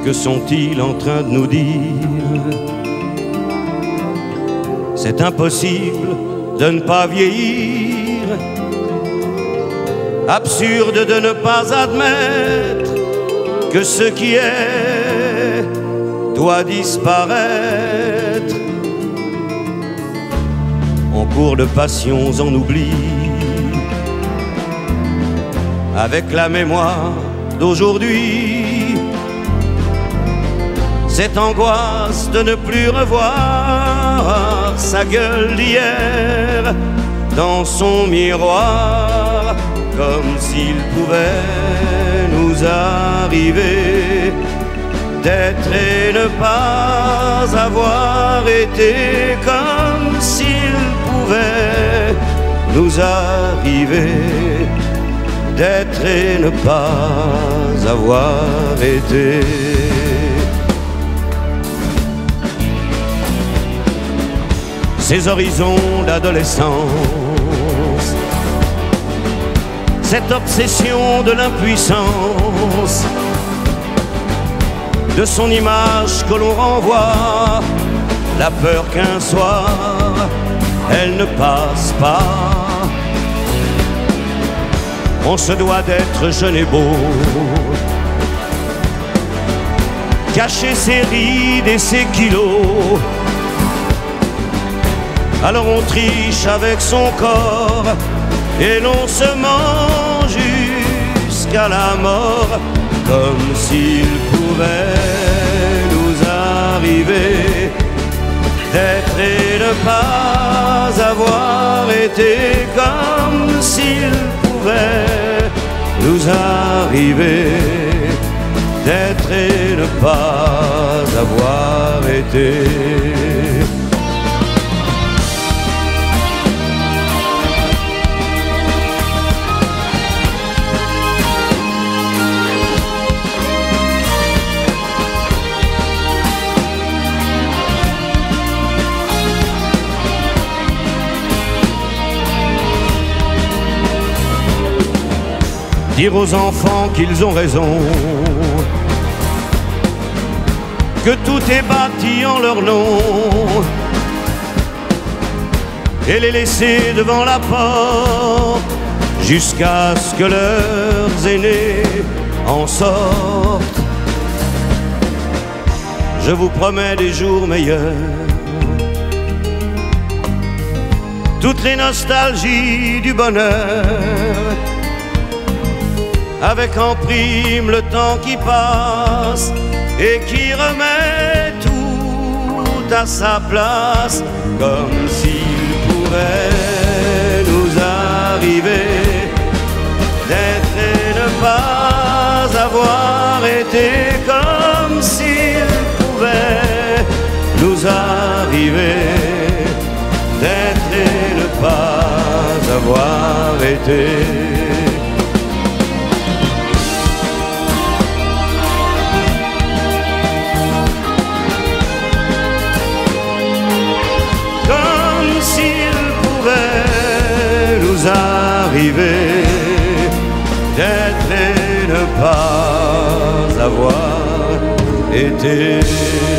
Que sont-ils en train de nous dire? C'est impossible de ne pas vieillir, absurde de ne pas admettre que ce qui est doit disparaître. En cours de passions on oublie, avec la mémoire d'aujourd'hui, cette angoisse de ne plus revoir sa gueule d'hier dans son miroir, comme s'il pouvait nous arriver d'être et ne pas avoir été, comme s'il pouvait nous arriver d'être et ne pas avoir été. Ces horizons d'adolescence, cette obsession de l'impuissance, de son image que l'on renvoie, la peur qu'un soir elle ne passe pas. On se doit d'être jeune et beau, cacher ses rides et ses kilos. Alors on triche avec son corps et l'on se ment jusqu'à la mort, comme s'il pouvait nous arriver d'être et ne pas avoir été, comme s'il pouvait nous arriver d'être et ne pas avoir été. Dire aux enfants qu'ils ont raison, que tout est bâti en leur nom, et les laisser devant la porte jusqu'à ce que leurs aînés en sortent. Je vous promets des jours meilleurs, toutes les nostalgies du bonheur, avec en prime le temps qui passe et qui remet tout à sa place, comme s'il pouvait nous arriver d'être et ne pas avoir été, comme s'il pouvait nous arriver d'être et ne pas avoir été. Arriver d'être et ne pas avoir été.